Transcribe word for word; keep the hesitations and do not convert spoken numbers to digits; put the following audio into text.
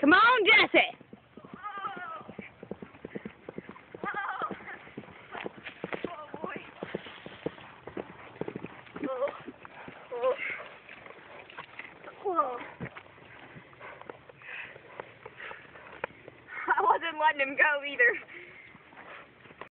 Come on, Jesse. I wasn't letting him go either.